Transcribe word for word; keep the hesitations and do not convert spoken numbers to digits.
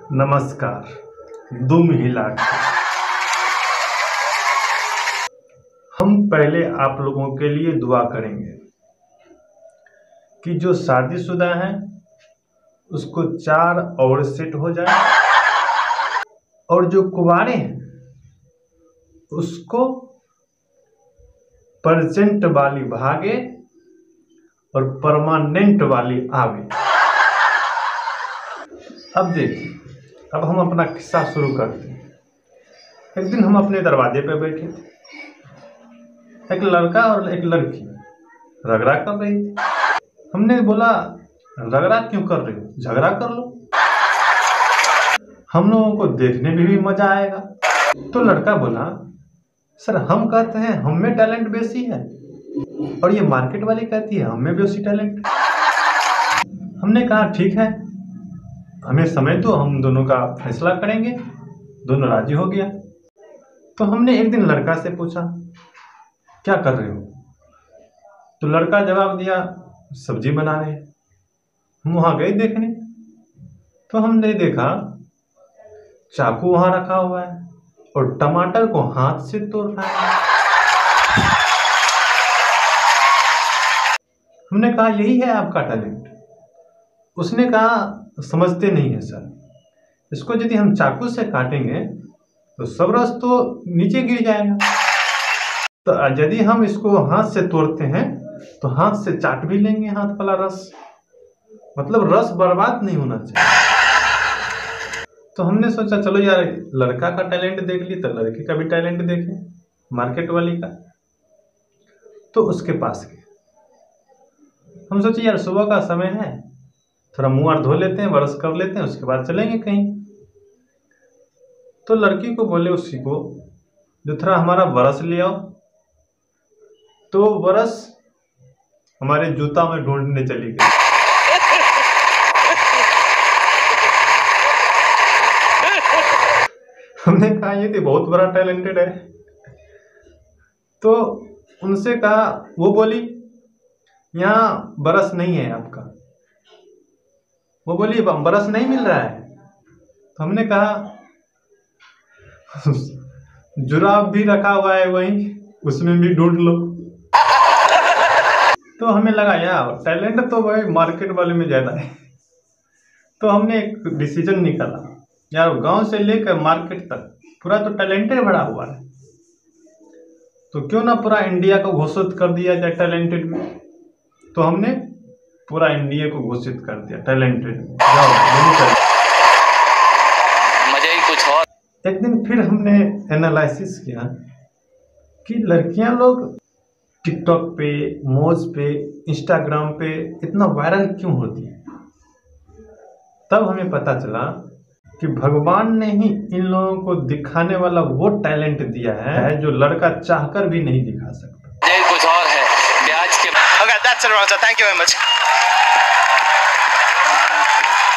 नमस्कार। दुम हिला के हम पहले आप लोगों के लिए दुआ करेंगे कि जो शादीशुदा हैं उसको चार और सेट हो जाए, और जो कुंवारे हैं उसको परसेंट वाली भागे और परमानेंट वाली आवे। अब देखिए, अब हम अपना किस्सा शुरू करते हैं। एक दिन हम अपने दरवाजे पे बैठे थे, एक लड़का और एक लड़की रगड़ा कर रही थी। हमने बोला, रगड़ा क्यों कर रही हो, झगड़ा कर लो, हम लोगों को देखने में भी मजा आएगा। तो लड़का बोला, सर हम कहते हैं हम में टैलेंट बेसी है और ये मार्केट वाली कहती है हम में बेसी टैलेंट। हमने कहा ठीक है, हमें समय तो हम दोनों का फैसला करेंगे। दोनों राजी हो गया। तो हमने एक दिन लड़का से पूछा, क्या कर रहे हो? तो लड़का जवाब दिया, सब्जी बना रहे। हम वहाँ गए देखने, तो हमने देखा चाकू वहाँ रखा हुआ है और टमाटर को हाथ से तोड़ रहा है। हमने कहा यही है आपका टैलेंट। उसने कहा समझते नहीं है सर, इसको यदि हम चाकू से काटेंगे तो सब रस तो नीचे गिर जाएगा, तो यदि हम इसको हाथ से तोड़ते हैं तो हाथ से चाट भी लेंगे हाथ वाला रस, मतलब रस बर्बाद नहीं होना चाहिए। तो हमने सोचा चलो यार, लड़का का टैलेंट देख ली तो लड़की का भी टैलेंट देखें, मार्केट वाली का। तो उसके पास गए। हम सोचे यार सुबह का समय है, थोड़ा मुंह हाथ धो लेते हैं, ब्रश कर लेते हैं, उसके बाद चलेंगे कहीं। तो लड़की को बोले उसी को, जो थोड़ा हमारा ब्रश ले आओ। तो ब्रश हमारे जूता में ढूंढने चली गई। हमने कहा ये तो बहुत बड़ा टैलेंटेड है। तो उनसे कहा, वो बोली यहाँ ब्रश नहीं है आपका। वो बोली ब्रश नहीं मिल रहा है। तो हमने कहा जुराब भी रखा हुआ है वहीं, उसमें भी ढूंढ लो। तो हमें लगा यार टैलेंट तो भाई मार्केट वाले में ज्यादा है। तो हमने एक डिसीजन निकाला, यार गांव से लेकर मार्केट तक पूरा तो टैलेंटेड भरा हुआ है, तो क्यों ना पूरा इंडिया को घोषित कर दिया जाए टैलेंटेड में। तो हमने पूरा इंडिया को घोषित कर दिया टैलेंटेड। मजा ही कुछ और। एक दिन फिर हमने एनालिसिस किया कि लड़कियां लोग टिकटॉक पे, मौज पे, इंस्टाग्राम पे इतना वायरल क्यों होती है। तब हमें पता चला कि भगवान ने ही इन लोगों को दिखाने वाला वो टैलेंट दिया है जो लड़का चाहकर भी नहीं दिखा सकता। ये कुछ और है ब्याज के। Okay, that's it, Rosa. Thank you very much.